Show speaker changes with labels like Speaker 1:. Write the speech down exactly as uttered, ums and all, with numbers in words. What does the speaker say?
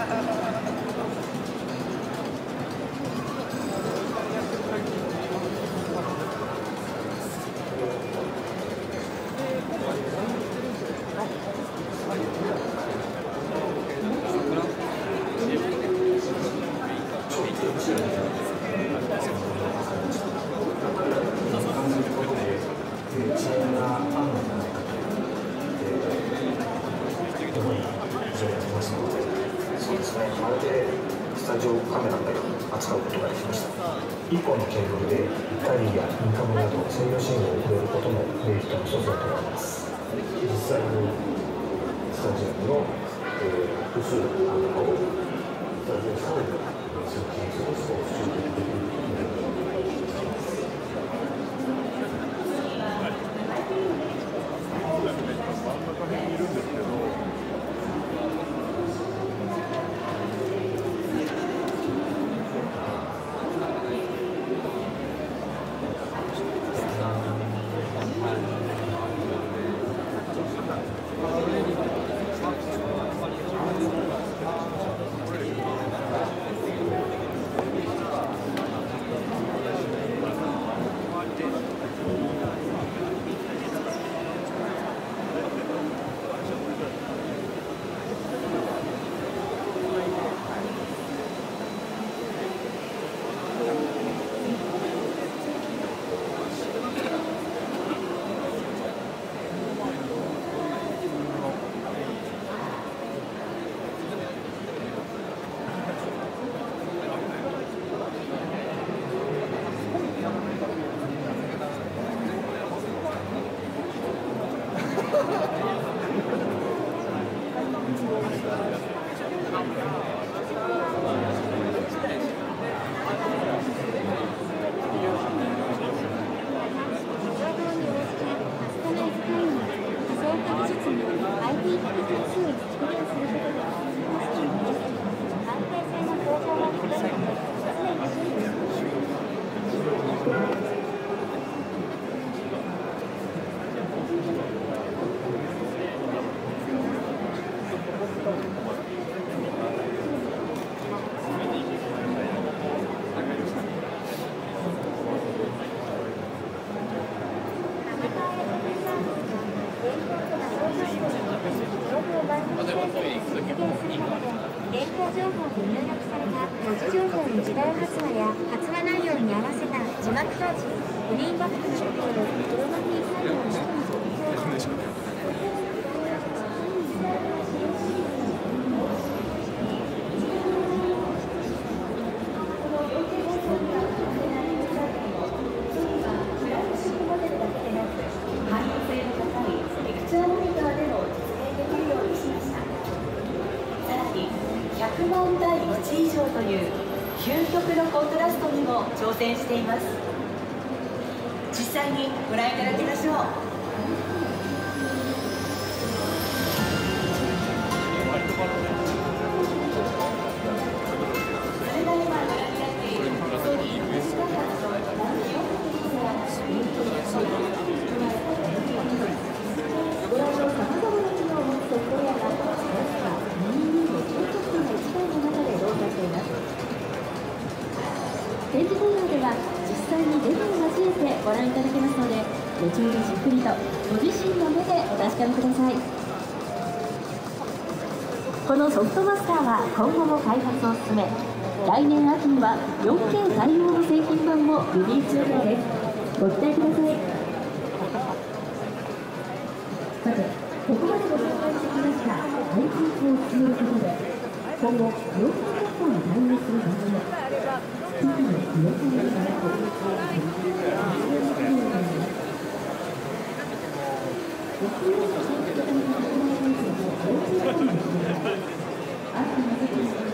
Speaker 1: まるでスタジオカメラのように扱うことができました。いっぽんのケーブルで光やインカムなど制御信号を送れることもメリットの一つだと思います。実際にスタジアムの、えー、複数のアンテナをスタジオサウンドに通勤するスポーツ中継できるということになります。
Speaker 2: 真ん中にいるんですけど。
Speaker 3: 電光情報で入力された文字情報の時代発話や発話内容に合わせた字幕表示、グリーンバックの処理などクロマキー作業をしての提供。
Speaker 4: ひゃくまんだいいち以上という究極のコントラストにも挑戦しています。実際にご覧いただきましょう。それが今ご覧になっているソニー西川のランキングご覧のさまざまな機能を持つソフトウェアが展示コーナーでは実際にデモを交えてご覧いただけますので、後ほどじっくりとご自身の目でお確かめください。このソフトマスターは今後も開発を進め、来年秋には よんケー 対応の製品版もリリース予定です。ご期待ください。さて、ここまでご紹介してきました開発を進めることで、今後よんケーマスターに対応する番組を機器の魅力にいただく取り組みを行います。ご協力いただきまして、ありがとうございます。